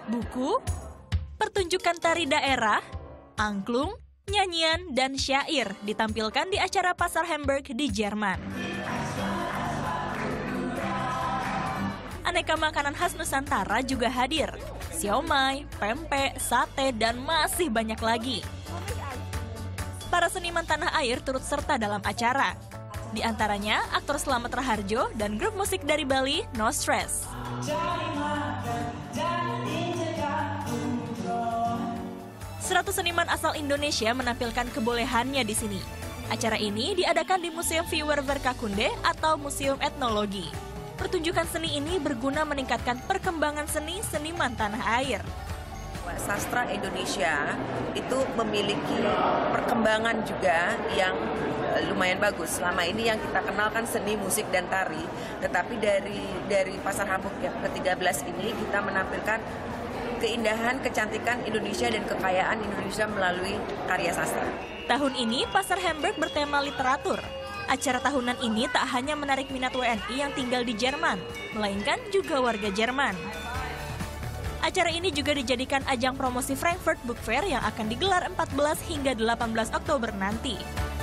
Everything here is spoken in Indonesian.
buku, pertunjukan tari daerah, angklung, nyanyian, dan syair ditampilkan di acara Pasar Hamburg di Jerman. Aneka makanan khas Nusantara juga hadir. Siomay, pempek, sate, dan masih banyak lagi. Para seniman tanah air turut serta dalam acara. Di antaranya aktor Slamet Raharjo dan grup musik dari Bali, No Stress. 100 seniman asal Indonesia menampilkan kebolehannya di sini. Acara ini diadakan di Museum Viewer Verkakunde atau Museum Etnologi. Pertunjukan seni ini berguna meningkatkan perkembangan seni seniman tanah air. Sastra Indonesia itu memiliki perkembangan juga yang lumayan bagus. Selama ini yang kita kenal kan seni, musik, dan tari. Tetapi dari Pasar Hamburg yang ke-13 ini kita menampilkan keindahan, kecantikan Indonesia dan kekayaan Indonesia melalui karya sastra. Tahun ini Pasar Hamburg bertema literatur. Acara tahunan ini tak hanya menarik minat WNI yang tinggal di Jerman, melainkan juga warga Jerman. Acara ini juga dijadikan ajang promosi Frankfurt Book Fair yang akan digelar 14 hingga 18 Oktober nanti.